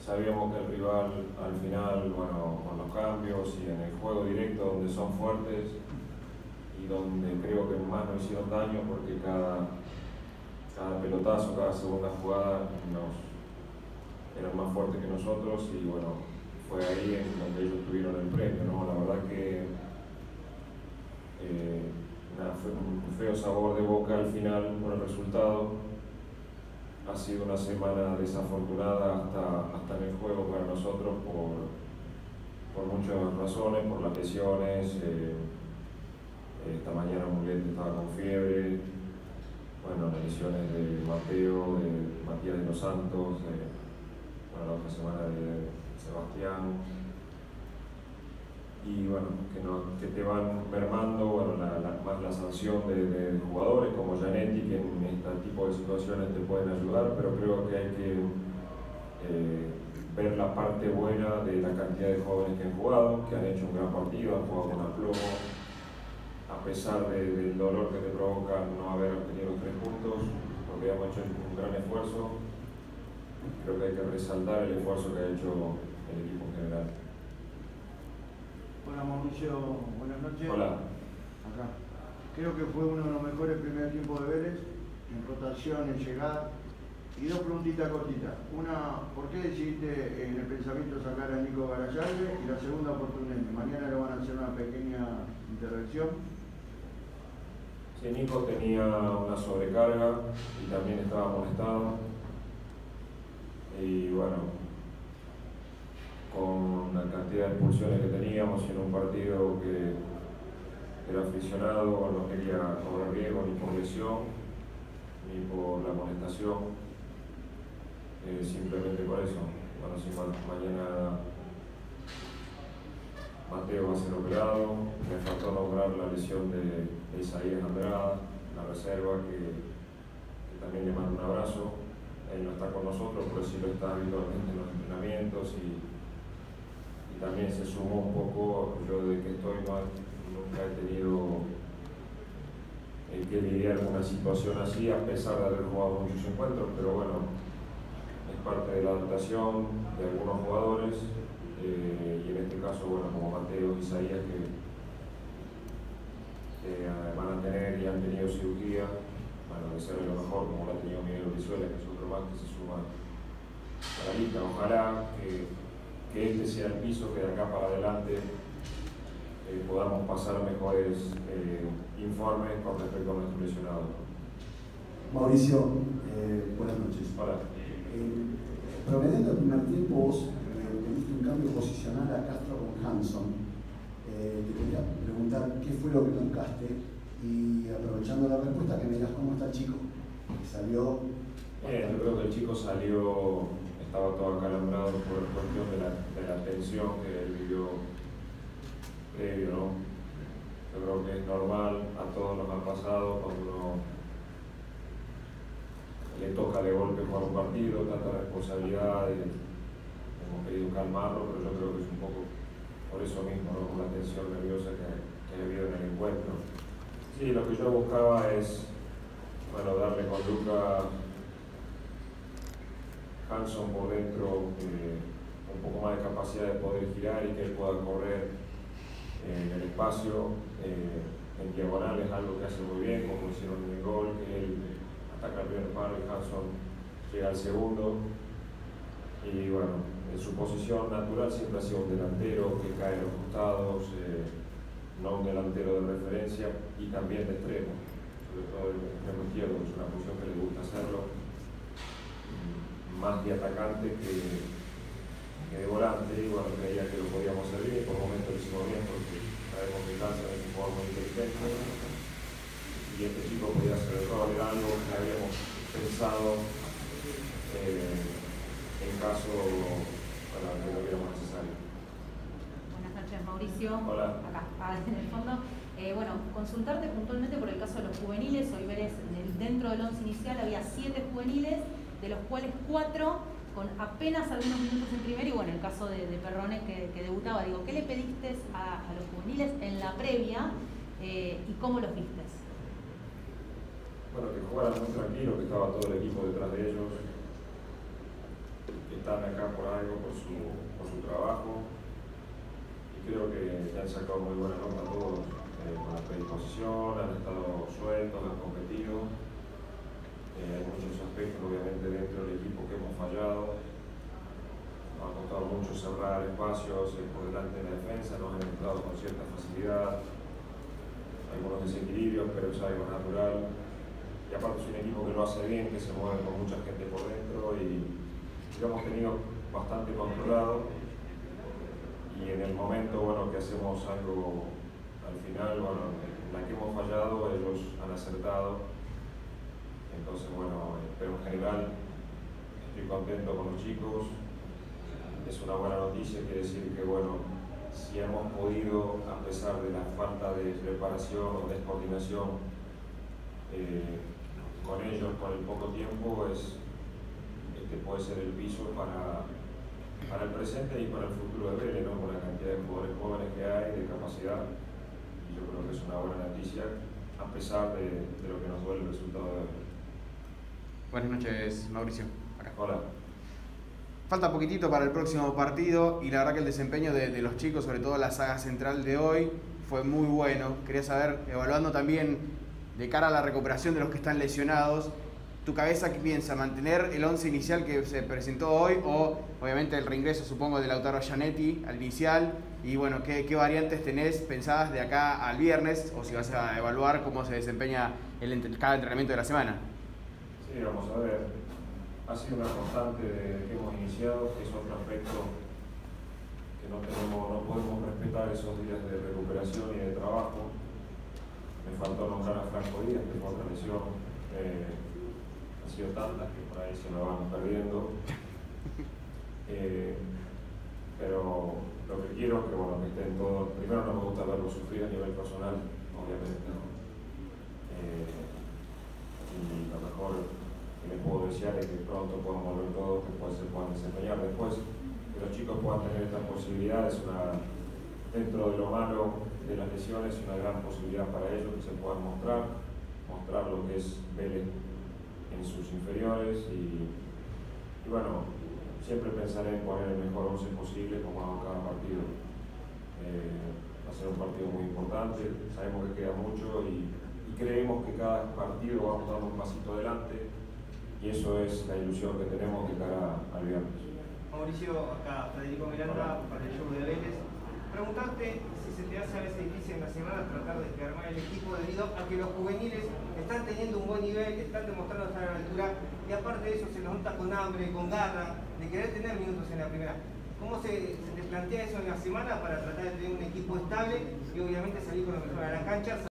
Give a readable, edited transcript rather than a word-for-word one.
sabíamos que el rival al final, bueno, con los cambios y en el juego directo donde son fuertes y donde creo que más nos hicieron daño porque cada pelotazo, cada segunda jugada eran más fuertes que nosotros y bueno, fue ahí en donde ellos tuvieron el premio, ¿no? La verdad que fue un feo sabor de boca al final por el resultado. Ha sido una semana desafortunada hasta en el juego para nosotros por muchas razones, por las lesiones. Esta mañana Mulete estaba con fiebre, bueno, las lesiones de Mateo, de Matías de los Santos, la otra semana de Sebastián, y bueno, que te van mermando, bueno, más la sanción de jugadores como Gianetti, que en este tipo de situaciones te pueden ayudar, pero creo que hay que ver la parte buena de la cantidad de jóvenes que han jugado, que han hecho un gran partido, han jugado con aplomo, a pesar del dolor que te provoca no haber obtenido los 3 puntos, porque hemos hecho un gran esfuerzo. Creo que hay que resaltar el esfuerzo que ha hecho el equipo en general. Hola Mauricio, buenas noches. Hola. Acá. Creo que fue uno de los mejores primeros tiempos de Vélez, en rotación, en llegada. Y 2 preguntitas cortitas. Una, ¿por qué decidiste en el pensamiento sacar a Nico Garayalde? Y la segunda, por Tunemi. Mañana le van a hacer una pequeña intervención. Sí, Nico tenía una sobrecarga y también estaba molestado. Y bueno, con la cantidad de expulsiones que teníamos en un partido que era aficionado, no quería correr riesgo ni por lesión ni por la molestación, simplemente por eso. Bueno, si mañana Mateo va a ser operado, me faltó nombrar la lesión de Isaías Andrada, la reserva, que también le mando un abrazo. Él no está con nosotros, pero sí lo está habitualmente en los entrenamientos y también se sumó un poco. Yo desde que estoy nunca he tenido que lidiar con una situación así, a pesar de haber jugado muchos encuentros, pero bueno, es parte de la adaptación de algunos jugadores y en este caso, bueno, como Mateo y Isaías que van a tener y han tenido cirugía, bueno, de ser lo mejor, como lo ha tenido Miguel Brizuela, que es otro más que se suma a la lista. Ojalá que este sea el piso, que de acá para adelante podamos pasar mejores informes con respecto a nuestro lesionado. Mauricio, buenas noches. Hola. Promediando el primer tiempo, vos tuviste un cambio posicional a Castro con Hanson. Te quería preguntar qué fue lo que buscaste y aprovechando la respuesta que me digas cómo está el chico. Salió. Yo creo que el chico salió, estaba todo acalambrado por cuestión de la tensión que él vivió previo, ¿no? Yo creo que es normal, a todos nos ha pasado cuando uno le toca de golpe jugar un partido, tanta responsabilidad, hemos querido calmarlo, pero yo creo que es un poco por eso mismo, ¿no? Por la tensión nerviosa que ha habido en el encuentro. Sí, lo que yo buscaba es, bueno, darle con Luca Hanson por dentro un poco más de capacidad de poder girar y que él pueda correr en el espacio, en diagonal, es algo que hace muy bien, como hicieron en el gol, que él ataca el primer palo y Hanson llega al segundo. Y bueno, en su posición natural siempre ha sido un delantero que cae en los costados, no un delantero de referencia y también de extremo, sobre todo el extremo izquierdo, que es una posición que le gusta hacerlo, más de atacante que de volante. Y bueno, creía que lo podíamos hacer bien, por momentos lo hicimos bien porque sabemos que Hanson es un jugador muy inteligente y este chico podía hacer el rol, era algo que habíamos pensado en caso para que lo viéramos necesario. Buenas noches, Mauricio. Hola. Acá en el fondo. Bueno, consultarte puntualmente por el caso de los juveniles. Hoy Vélez, dentro del 11 inicial había 7 juveniles, de los cuales 4 con apenas algunos minutos en primera, y bueno, el caso de Perrone que debutaba. Digo, ¿qué le pediste a los juveniles en la previa y cómo los viste? Bueno, que jugaran muy tranquilo, que estaba todo el equipo detrás de ellos, que están acá por algo, por su trabajo, y creo que han sacado muy buena nota todos, con la predisposición, han estado sueltos, han competido. Hay muchos aspectos obviamente dentro del equipo que hemos fallado. Nos ha costado mucho cerrar espacios por delante de la defensa, nos han entrado con cierta facilidad, algunos desequilibrios, pero es algo natural. Y aparte es un equipo que lo hace bien, que se mueve con mucha gente por dentro y lo hemos tenido bastante controlado. Y en el momento que hacemos algo al final, en la que hemos fallado, ellos han acertado. Entonces, pero en general estoy contento con los chicos. Es una buena noticia, quiere decir que, si hemos podido, a pesar de la falta de preparación o de coordinación con ellos por el poco tiempo, este puede ser el piso para el presente y para el futuro de Vélez, ¿no? Con la cantidad de jugadores jóvenes que hay, de capacidad. Y yo creo que es una buena noticia, a pesar de lo que nos duele el resultado de hoy. Buenas noches, Mauricio. Acá. Hola. Falta poquitito para el próximo partido y la verdad que el desempeño de los chicos, sobre todo la saga central de hoy, fue muy bueno. Quería saber, evaluando también de cara a la recuperación de los que están lesionados, ¿tu cabeza qué piensa? ¿Mantener el 11 inicial que se presentó hoy o obviamente el reingreso, supongo, de Lautaro Gianetti al inicial? Y ¿qué variantes tenés pensadas de acá al viernes? O si vas a evaluar cómo se desempeña cada entrenamiento de la semana. Sí, vamos a ver. Ha sido una constante que hemos iniciado, que es otro aspecto que no podemos respetar esos días de recuperación y de trabajo. Me faltó nombrar a Franco Díaz, que fue otra lesión. Han sido tantas que por ahí se lo van perdiendo. Pero lo que quiero es que estén todos. Primero, no me gusta verlo sufrir a nivel personal, obviamente, ¿no? Y lo mejor que les puedo desear es que pronto puedan volver todos, que se puedan desempeñar. Después, que los chicos puedan tener esta posibilidad, dentro de lo malo de las lesiones, una gran posibilidad para ellos que se puedan mostrar lo que es Vélez en sus inferiores y siempre pensaré en poner el mejor 11 posible como hago cada partido. Va a ser un partido muy importante, sabemos que queda mucho y creemos que cada partido vamos dando un pasito adelante y eso es la ilusión que tenemos de cara al viernes. Mauricio, acá Federico Miranda para el show de Vélez. Preguntarte si se te hace a veces difícil en la semana tratar de armar el equipo debido a que los juveniles están teniendo un buen nivel, están demostrando estar a la altura y aparte de eso se los nota con hambre, con garra, de querer tener minutos en la primera. ¿Cómo se te plantea eso en la semana para tratar de tener un equipo estable y obviamente salir con lo mejor a la cancha?